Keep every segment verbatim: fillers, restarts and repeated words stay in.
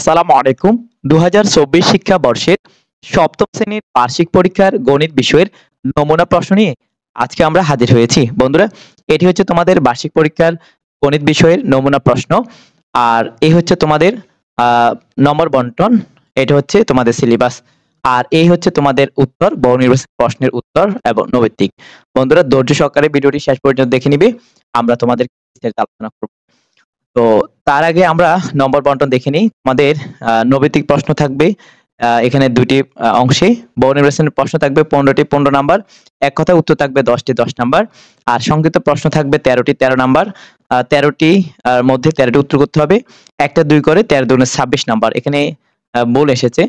আসসালামু আলাইকুম। দুই হাজার চব্বিশ শিক্ষাবর্ষের সপ্তম শ্রেণীর বার্ষিক পরীক্ষার গণিত বিষয়ের নমুনা প্রশ্ন নিয়ে আজকে আমরা হাজির হয়েছি। বন্ধুরা, এটি হচ্ছে তোমাদের বার্ষিক পরীক্ষার গণিত বিষয়ের নমুনা প্রশ্ন। আর এই হচ্ছে তোমাদের আহ নম্বর বন্টন। এটা হচ্ছে তোমাদের সিলেবাস। আর এই হচ্ছে তোমাদের উত্তর, বহু নির্বাচনী প্রশ্নের উত্তর এবং নৈতিক। বন্ধুরা, ধৈর্য সহকারে ভিডিওটি শেষ পর্যন্ত দেখে নিবে। আমরা তোমাদের বিস্তারিত আলোচনা করব। তো তার আগে আমরা নম্বর বন্টন দেখে নিই। আমাদের আহ, নৈতিক প্রশ্ন থাকবে আহ, এখানে দুইটি আহ, অংশে। বহু নির্বাচনের প্রশ্ন থাকবে পনেরোটি পনেরো নাম্বার, এক কথায় উত্তর থাকবে দশটি দশ নাম্বার, আর সংক্ষিপ্ত প্রশ্ন থাকবে তেরোটি তেরো নাম্বার। আহ, তেরোটি আহ, মধ্যে তেরোটি উত্তর করতে হবে। একটা দুই করে তেরো দুগুণে ছাব্বিশ নাম্বার এখানে আহ, ভুল এসেছে।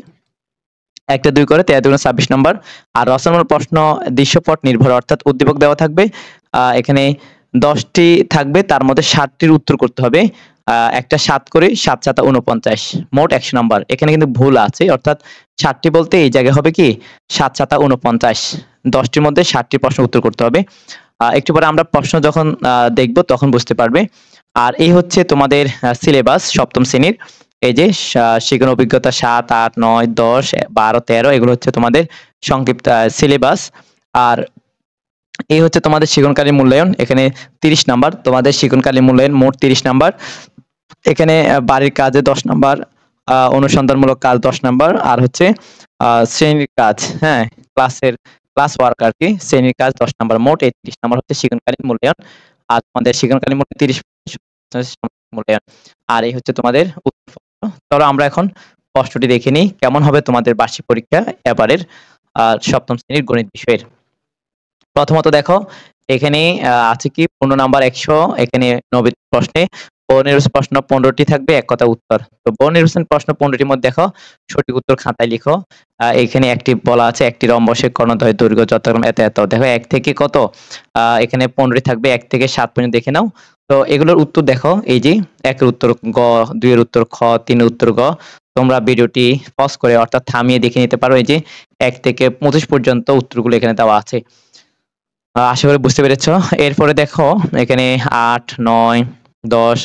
একটা দুই করে তেরো দুগুণে ছাব্বিশ নাম্বার। আর রচনামূলক প্রশ্ন দৃশ্যপট নির্ভর, অর্থাৎ উদ্দীপক দেওয়া থাকবে। আহ, এখানে দশটি থাকবে, তার মধ্যে ষাটটির উত্তর করতে হবে। আহ, একটা সাত করে সাত সাতা উনপঞ্চাশ, মোট একশো নাম্বার। এখানে কিন্তু ভুল আছে, অর্থাৎ ষাটটি বলতে এই জায়গায় হবে কি সাত সাতা উনপঞ্চাশ। দশটির মধ্যে ষাটটি প্রশ্ন উত্তর করতে হবে। আহ, একটু পরে আমরা প্রশ্ন যখন আহ, দেখবো তখন বুঝতে পারবে। আর এই হচ্ছে তোমাদের সিলেবাস সপ্তম শ্রেণীর। এই যে শিক্ষণ অভিজ্ঞতা সাত আট নয় দশ বারো তেরো, এগুলো হচ্ছে তোমাদের সংক্ষিপ্ত সিলেবাস। আর এই হচ্ছে তোমাদের শিক্ষণকালীন মূল্যায়ন। এখানে তিরিশ নাম্বার তোমাদের শিক্ষণকালীন মূল্যায়ন, মোট তিরিশ নাম্বার। এখানে আহ, বাড়ির কাজে দশ নাম্বার, আহ, অনুসন্ধানমূলক কাজ দশ নাম্বার, আর হচ্ছে আহ, শ্রেণীর কাজ, হ্যাঁ ক্লাসের ক্লাস ওয়ার্ক আর কি, শ্রেণীর কাজ দশ নাম্বার। মোট এই তিরিশ নাম্বার হচ্ছে শিক্ষণকালীন মূল্যায়ন। আর তোমাদের শিক্ষণকালীন মূল্যায়ন তিরিশ মূল্যায়ন। আর এই হচ্ছে তোমাদের উত্তর। চলো আমরা এখন প্রশ্নটি দেখে নিই কেমন হবে তোমাদের বার্ষিক পরীক্ষা এবারের আহ সপ্তম শ্রেণীর গণিত বিষয়ের। প্রথমত দেখো, এখানে আহ, আছে কি পূর্ণ নাম্বার একশো। এখানে নব্বই প্রশ্নে বহু নির্বাচন প্রশ্ন পনেরোটি থাকবে, এক কথা উত্তর। তো বহু নির্বাচন প্রশ্ন পনেরোটির মধ্যে দেখো সঠিক উত্তর খাতায় লিখো। আহ, এখানে একটি বলা আছে একটি রম্বসের কর্ণদ্বয়ের দৈর্ঘ্য যথাক্রমে এত এত। দেখো এক থেকে কত আহ এখানে পনেরোটি থাকবে, এক থেকে সাত পর্যন্ত দেখে নাও। তো এগুলোর উত্তর দেখো, এই যে একের উত্তর গ, দুইয়ের উত্তর খ, তিনের উত্তর গ। তোমরা ভিডিওটি পজ করে অর্থাৎ থামিয়ে দেখে নিতে পারো। এই যে এক থেকে পঁচিশ পর্যন্ত উত্তরগুলো এখানে দেওয়া আছে। আহ, আশা করি বুঝতে পেরেছো। এরপরে দেখো এখানে আট নয় দশ,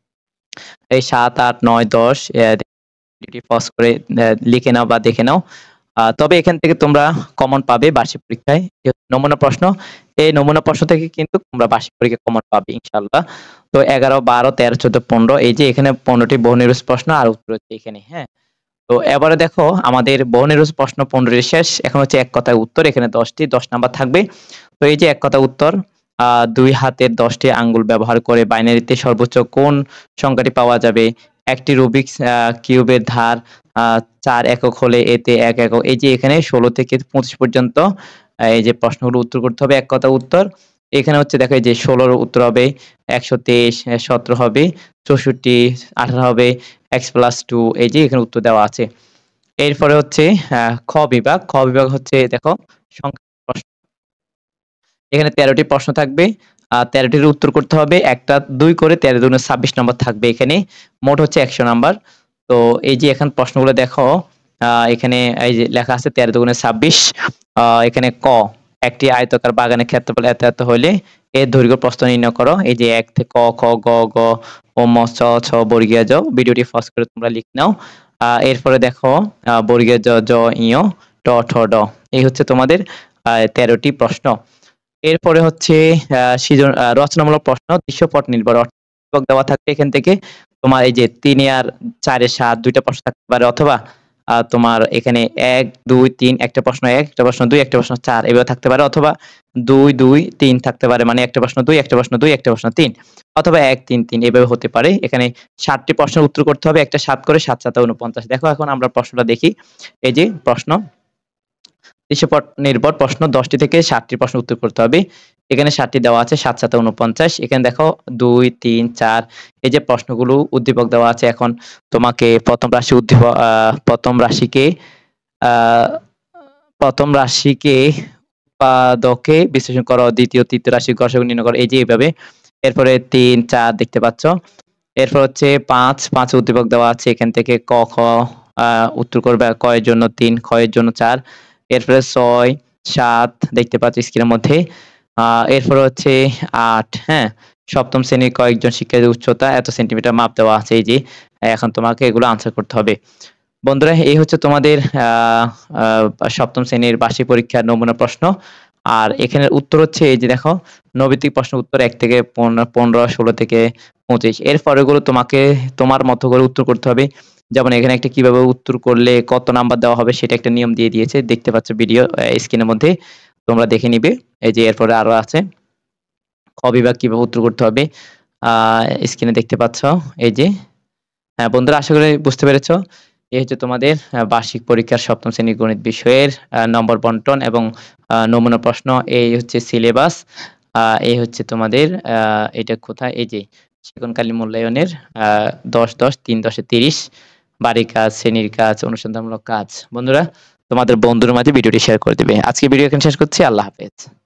এই সাত আট নয় দশ পজ করে আহ, লিখে নাও বা দেখে নাও। আহ, তবে এখান থেকে তোমরা কমন পাবে বার্ষিক পরীক্ষায়। নমুনা প্রশ্ন, এই নমুনা প্রশ্ন থেকে কিন্তু তোমরা বার্ষিক পরীক্ষায় কমন পাবে ইনশাল্লাহ। তো এগারো বারো তেরো চোদ্দ পনেরো, এই যে এখানে পনেরোটি বহু নির্বাচনী প্রশ্ন আর উত্তর হচ্ছে এখানে। হ্যাঁ, তো এবারে দেখো আমাদের বহু নির্বাচনী প্রশ্ন পনেরোটি শেষ, এখন হচ্ছে এক কথায় উত্তর। এখানে দশটি দশ নাম্বার থাকবে। তো এই যে এক কথা উত্তর, আহ দুই হাতের দশটি আঙ্গুল ব্যবহার করে বাইনারিতে সর্বোচ্চ কোন সংখ্যাটি পাওয়া যাবে? একটি রুবিক্স কিউবের ধার আহ চার একক হলে এতে এক একক। এই যে এখানে ষোলো থেকে পঁচিশ পর্যন্ত আহ, এই যে প্রশ্নগুলো উত্তর করতে হবে, এক কথা উত্তর। এখানে হচ্ছে দেখো এই যে ষোলোর উত্তর হবে একশো তেইশ, সতেরো হবে চৌষট্টি, আঠারো হবে এক্স প্লাস টু। এই যে এখানে উত্তর দেওয়া আছে। এরপরে হচ্ছে আহ খ বিভাগ। খ বিভাগ হচ্ছে দেখো সংখ্যা প্রশ্ন। এখানে তেরোটি প্রশ্ন থাকবে, আহ তেরোটির উত্তর করতে হবে। একটা দুই করে তেরো দুগুণে ছাব্বিশ নম্বর থাকবে এখানে, মোট হচ্ছে একশো নাম্বার। তো এই যে এখন প্রশ্নগুলো দেখো, আহ এখানে এই যে লেখা আছে তেরো দুগুণে ছাব্বিশ। আহ এখানে ক, একটি আয়তাকার বাগানের ক্ষেত্রফল এত এত হইলে এর দৈর্ঘ্য প্রস্থ নির্ণয় করো। এই যে এক থেকে ক খ গ গ ও ম চ ছ বর্গীয় জ, ভিডিওটি পজ করে তোমরা লিখে নাও। আহ এরপরে দেখো আহ বর্গীয় জ জ ইয় ট ঠ ড, এই হচ্ছে তোমাদের আহ তেরোটি প্রশ্ন। এরপরে হচ্ছে আহ সৃজন আহ, রচনামূলক প্রশ্ন দৃশ্যপট নির্ভর, অর্থাৎ দেওয়া থাকবে এখান থেকে। তোমার এই যে তিনে আর চারে সাত দুইটা প্রশ্ন থাকতে পারে, অথবা আহ, তোমার এখানে এক দুই তিন একটা প্রশ্ন এক, একটা প্রশ্ন দুই, একটা প্রশ্ন চার এভাবে থাকতে পারে, অথবা দুই দুই তিন থাকতে পারে, মানে একটা প্রশ্ন দুই, একটা প্রশ্ন দুই, একটা প্রশ্ন তিন, অথবা এক তিন তিন এভাবে হতে পারে। এখানে ষাটটি প্রশ্নের উত্তর করতে হবে, একটা সাত করে সাত সাত উনপঞ্চাশ। দেখো এখন আমরা প্রশ্নটা দেখি। এই যে প্রশ্ন দৃশ্যপট নির্ভর প্রশ্ন, দশটি থেকে ষাটটি প্রশ্ন উত্তর করতে হবে। এখানে ষাটটি দেওয়া আছে, সাত সাত উনপঞ্চাশ। এখানে দেখো দুই তিন চার, এই যে প্রশ্নগুলো উদ্দীপক দেওয়া আছে। এখন তোমাকে প্রথম রাশি উদ্দীপক আহ প্রথম রাশিকে আহ প্রথম রাশিকে উৎপাদকে বিশ্লেষণ করো, দ্বিতীয় তৃতীয় রাশি গড় নির্ণয় করো, এই যে এইভাবে। এরপরে তিন চার দেখতে পাচ্ছ। এরপর হচ্ছে পাঁচ, পাঁচ উদ্দীপক দেওয়া আছে। এখান থেকে ক খ আহ উত্তর করবে, ক এর জন্য তিন, খ এর জন্য চার। এরপরে ছয় সাত দেখতে পাচ্ছ স্ক্রিনের মধ্যে। আহ এরপর হচ্ছে আট, হ্যাঁ সপ্তম শ্রেণীর কয়েকজন শিক্ষার্থীর উচ্চতা এত সেন্টিমিটার মাপ দেওয়া আছে। এই যে এখন তোমাকে এগুলো আনসার করতে হবে। বন্ধুরা, এই হচ্ছে তোমাদের আহ আহ, সপ্তম শ্রেণীর বার্ষিক পরীক্ষার নমুনা প্রশ্ন। আর এখানের উত্তর হচ্ছে এই যে দেখো, নৈবিত্তিক প্রশ্ন উত্তর এক থেকে পনেরো পনেরো, ষোলো থেকে পঁচিশ। এর পরেগুলো তোমাকে তোমার মতো করে উত্তর করতে হবে। যেমন এখানে একটা কিভাবে উত্তর করলে কত নাম্বার দেওয়া হবে সেটা একটা নিয়ম দিয়ে দিয়েছে, দেখতে পাচ্ছ ভিডিও স্ক্রিনের মধ্যে, তোমরা দেখে নিবে। এই যে এরপরে আরো আছে খ বিভাগ কিভাবে উত্তর করতে হবে, আহ স্ক্রিনে দেখতে পাচ্ছ এই যে। হ্যাঁ বন্ধুরা, আশা করি বুঝতে পেরেছো। এই হচ্ছে তোমাদের আহ, বার্ষিক পরীক্ষার সপ্তম শ্রেণীর গণিত বিষয়ের আহ, নম্বর বন্টন এবং আহ, নমুনা প্রশ্ন। এই হচ্ছে সিলেবাস। আহ, এই হচ্ছে তোমাদের আহ, এটা কোথায়, এই যে সেকনকালীন মূল্যায়নের আহ, দশ দশ তিন দশে তিরিশ, বাড়ির কাজ, শ্রেণীর কাজ, অনুসন্ধানমূলক কাজ। বন্ধুরা, তোমাদের বন্ধুর মাঝে ভিডিওটি শেয়ার করে দিবে। আজকে ভিডিও এখানে শেষ করছি। আল্লাহ হাফেজ।